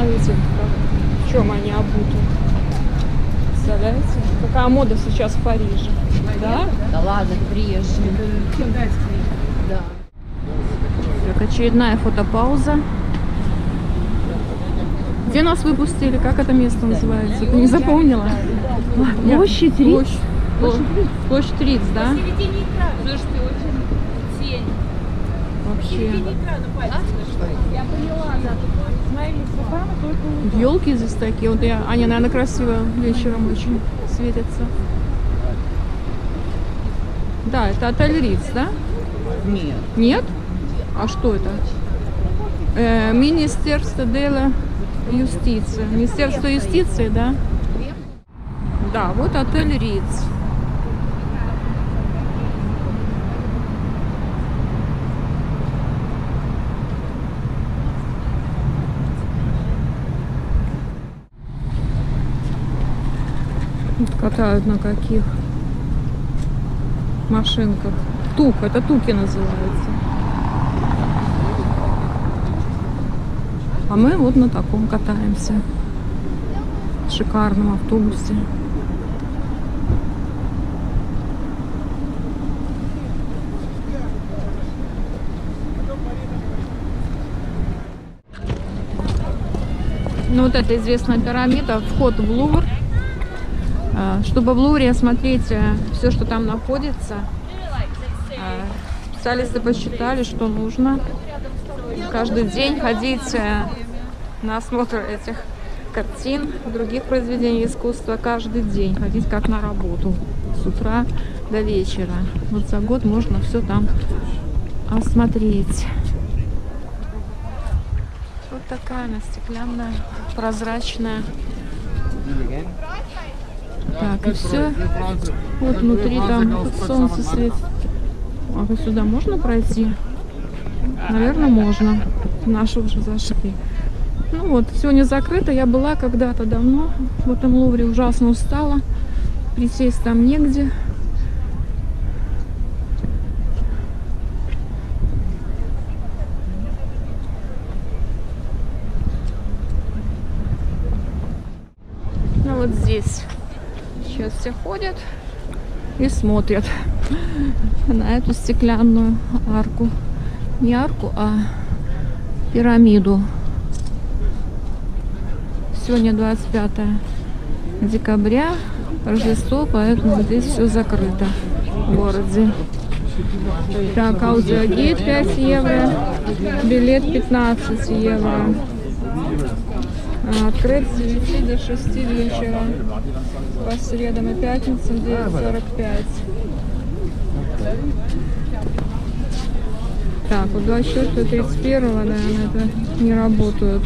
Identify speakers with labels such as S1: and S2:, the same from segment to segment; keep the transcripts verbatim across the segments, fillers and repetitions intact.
S1: Смотрите, как, в чем они обуты. Представляете? Какая мода сейчас в Париже. Да?
S2: Да ладно, это приезжие. Да.
S1: Так, очередная фотопауза. Где нас выпустили? Как это место называется? Ты не запомнила?
S2: Площадь Риц.
S1: Площадь, площадь Риц, да?
S3: Посередине экрана, слушай, ты очень тень.
S1: Вообще.
S3: Посередине экрана пальцы. Я поняла, да. С моими словами только
S1: Елки здесь такие. Вот я, они, наверное, красиво вечером очень светятся. Да, это отель Риц, да?
S2: Нет.
S1: Нет? А что это? Э, Министерство дела юстиции. Министерство юстиции, да? Да, вот отель Риц. Вот катают на каких машинках. Тук, это туки называется. А мы вот на таком катаемся. Шикарном автобусе. Ну вот это известная пирамида, вход в Лувр. Чтобы в Лувре осмотреть все, что там находится, специалисты посчитали, что нужно каждый день ходить на осмотр этих картин, других произведений искусства, каждый день ходить как на работу, с утра до вечера. Вот за год можно все там осмотреть. Вот такая она стеклянная, прозрачная. Так, и все. Вот внутри там солнце светит. А вот сюда можно пройти? Наверное, можно. Наши уже зашли. Ну вот, сегодня закрыто. Я была когда-то давно в этом Лувре, ужасно устала. Присесть там негде. Ну вот здесь сейчас все ходят и смотрят на эту стеклянную арку. Не арку, а пирамиду. Сегодня двадцать пятое декабря, Рождество, поэтому здесь все закрыто в городе. Так, аудиогид пять евро, билет пятнадцать евро. Открыт с девяти до шести вечера. По средам и пятницам девять сорок пять. Так, вот двадцать четвёртого тридцать первого, наверное, это не работают.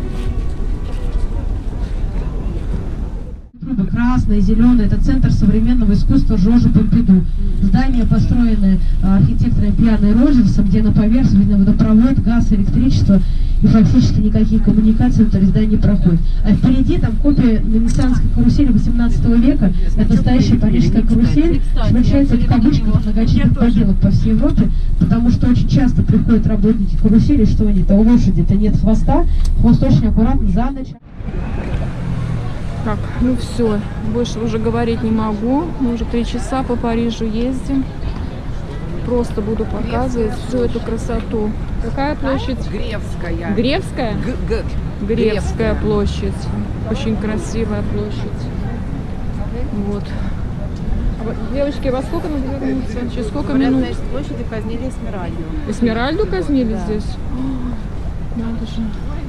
S4: Красное, зеленое, это центр современного искусства Жоржа Помпиду. Здание, построенное архитектором Пьяной Роджерсом, где на поверхности видно водопровод, газ, электричество, и фактически никакие коммуникации внутри здания не проходят. А впереди там копия венецианской карусели восемнадцатого века. Это настоящая парижская карусель. Смещается в кавычках многочисленных поделок по всей Европе, потому что очень часто приходят работники карусели, что они-то у лошади-то нет хвоста, хвост очень аккуратно за ночь.
S1: Так, ну все, больше уже говорить не могу. Мы уже три часа по Парижу ездим. Просто буду показывать всю эту красоту. Какая площадь?
S2: Гревская.
S1: Гревская?
S2: Г-г.
S1: Гревская площадь. Очень красивая площадь. Вот. Девочки, во сколько надо вернуться? Через сколько минут?
S2: Говорят, на площади казнили Эсмеральду.
S1: Эсмеральду казнили
S2: Да.
S1: здесь? О, надо же.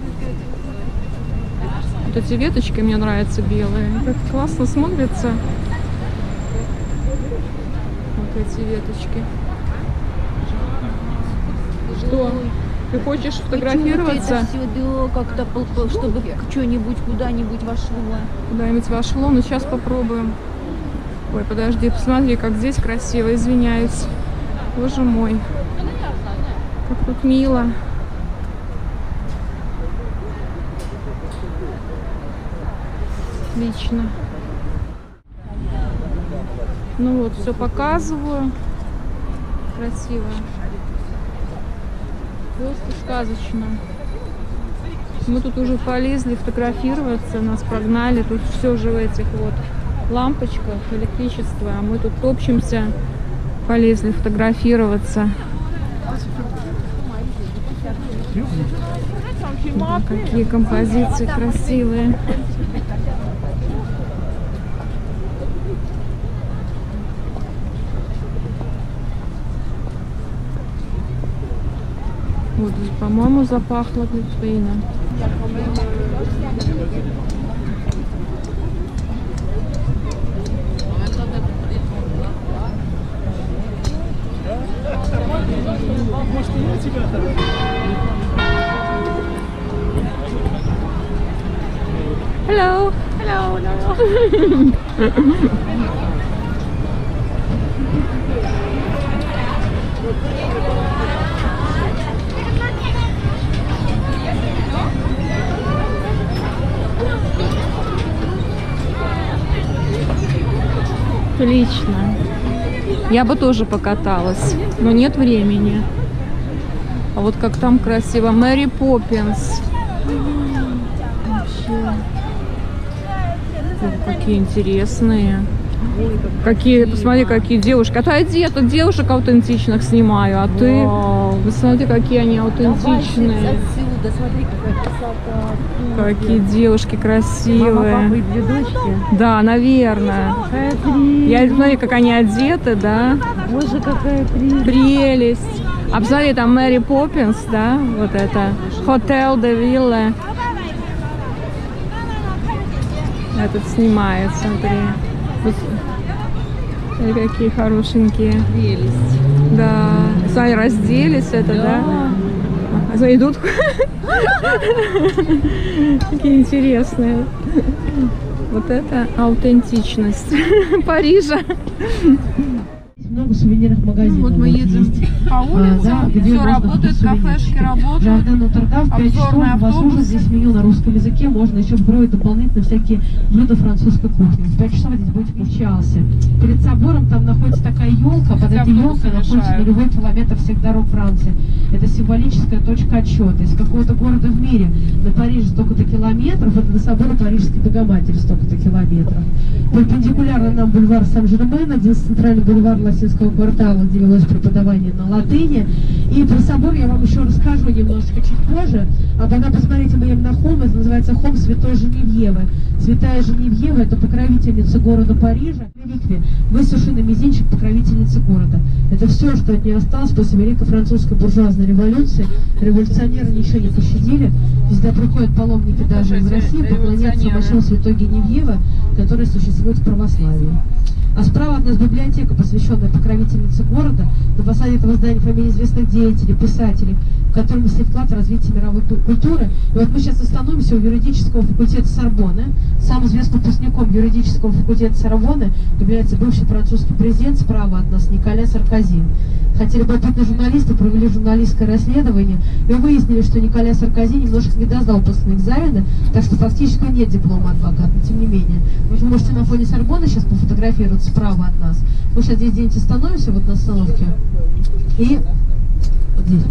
S1: Вот эти веточки мне нравятся белые. Как классно смотрятся. Вот эти веточки. Что? Ты хочешь фотографироваться?
S2: Это все, да, как-то, чтобы что-нибудь куда-нибудь вошло.
S1: Куда-нибудь вошло, но сейчас попробуем. Ой, подожди, посмотри, как здесь красиво, извиняюсь. Боже мой. Как тут мило. Отлично. Ну вот, все показываю. Красиво. Просто сказочно. Мы тут уже полезли фотографироваться, нас прогнали. Тут все же в этих вот лампочках, электричество. А мы тут топчемся, полезли фотографироваться. Да, какие композиции красивые. Вот, по-моему, запахло глинтвейном. Hello. Hello. Hello. Отлично. Я бы тоже покаталась, но нет времени. А вот как там красиво. Мэри Поппинс. Вообще. Ой, какие интересные. Какие, посмотри, какие девушки. Отойди, я тут девушек аутентичных снимаю, а ты... Посмотри, какие они аутентичные.
S2: Отсюда, смотри, какая красота.
S1: Какие девушки красивые.
S2: Мама, папа и две дочки.
S1: Да, наверное.
S2: Какая прелесть.
S1: Я смотри, как они одеты, да.
S2: Боже, какая прелесть.
S1: Прелесть. А посмотри, там Мэри Поппинс, да, вот это. Hotel de Ville. Этот снимает, смотри. Вот. Смотри, какие хорошенькие.
S2: Прелесть.
S1: Да. Смотри, разделись, это, да? Да. Идут. Какие интересные. Вот это аутентичность Парижа.
S4: Много сувенирных магазинов.
S1: Вот мы едем по улице,
S4: да, где
S1: все
S4: можно
S1: работает,
S4: купить
S1: кафешки
S4: сувенирчики.
S1: работают.
S4: Жарден Нотр-Дам в пять часов
S1: Обзорные
S4: вас уже
S1: автобусы.
S4: здесь меню на русском языке, можно еще вброить дополнительно всякие блюда французской кухни. В пять часов здесь будете в Чиалсе. Перед собором там находится такая елка, под этой елкой находится нулевой километр всех дорог Франции. Это символическая точка отсчета. Из какого-то города в мире на Париже столько-то километров, это до собора Парижской Богоматери столько-то километров. Перпендикулярно нам бульвар Сан-Жермен, один центральный бульвар латинского квартала, где велось преподавание на латыни. И про собор я вам еще расскажу немножко чуть позже. А пока посмотрите, мы едем на холм, это называется холм Святой Женевьевы. Святая Женевьева — это покровительница города Парижа. Реликвия, высушенный мизинчик покровительницы города. Это все, что от нее осталось после Великой Французской буржуазной революции. Революционеры ничего не пощадили. Сюда приходят паломники даже из России поклоняться мощам Святой Геневьевы, которая существует в православии. А справа от нас библиотека, посвященная покровительнице города. На фасаде этого здания фамилии известных деятелей, писателей, в котором есть вклад в развитие мировой культуры. И вот мы сейчас остановимся у юридического факультета Сорбонны. Самым известным выпускником юридического факультета Сорбонны является бывший французский президент справа от нас Николя Саркози. Хотя любопытные журналисты провели журналистское расследование и выяснили, что Николя Саркози немножко не досдал выпускные экзамены, так что фактически нет диплома адвоката, но тем не менее. Вы можете на фоне Сорбонны сейчас пофотографироваться справа от нас. Мы сейчас здесь где-нибудь остановимся, вот на остановке. И вот здесь.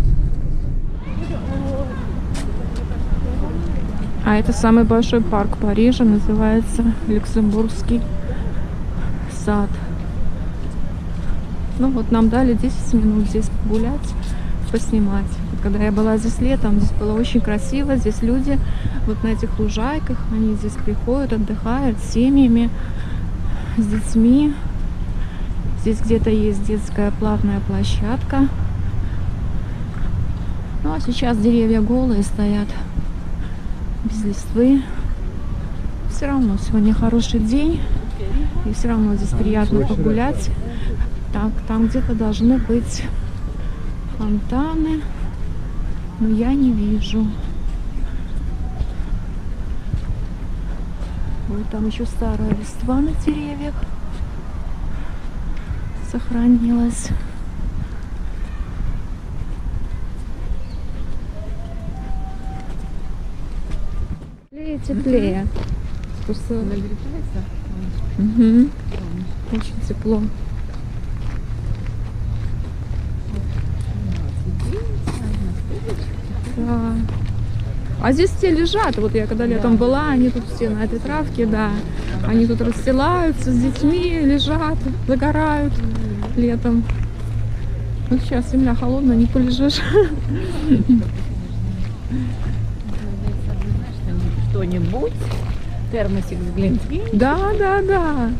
S1: А это самый большой парк Парижа, называется Люксембургский сад. Ну вот нам дали десять минут здесь погулять, поснимать. Вот когда я была здесь летом, здесь было очень красиво. Здесь люди вот на этих лужайках, они здесь приходят, отдыхают с семьями, с детьми. Здесь где-то есть детская плавная площадка. Ну а сейчас деревья голые стоят, без листвы. Все равно сегодня хороший день, и все равно здесь приятно погулять. Так, там где-то должны быть фонтаны, но я не вижу. Вот там еще старая листва на деревьях сохранилась. Теплее, теплее. Просто... Угу. Очень тепло. Да. А здесь все лежат. Вот я когда летом была, они тут все на этой травке, да. Они тут расстилаются с детьми, лежат, загорают летом. Вот сейчас земля холодная, не полежишь.
S2: Что-нибудь. Термосик с глинтвейном.
S1: Да, да, да.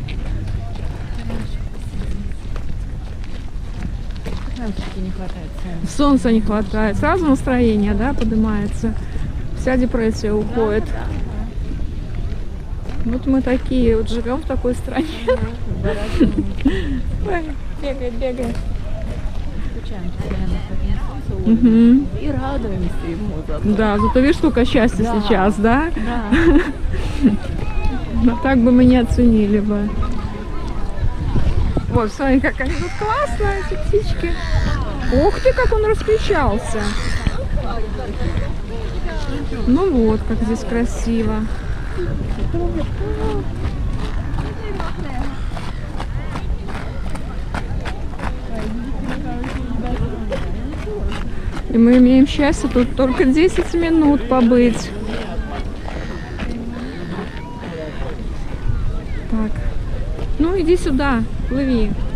S2: Все-таки не хватает солнца.
S1: Солнца не хватает. Сразу настроение, да, поднимается. Вся депрессия уходит. Вот мы такие, вот живем в такой стране. Ой, бегает, бегает.
S2: Скучаем постоянно по этому солнцу.
S1: Мгм.
S2: И радуемся ему зато.
S1: Да, зато видишь, сколько счастья
S2: Да.
S1: сейчас, да?
S2: Да.
S1: Но так бы мы не оценили бы. Вот, смотри, как они тут классные, эти птички. Ух ты, как он раскричался. Ну вот, как здесь красиво. И мы имеем счастье тут только десять минут побыть. Так. Ну, иди сюда, плыви.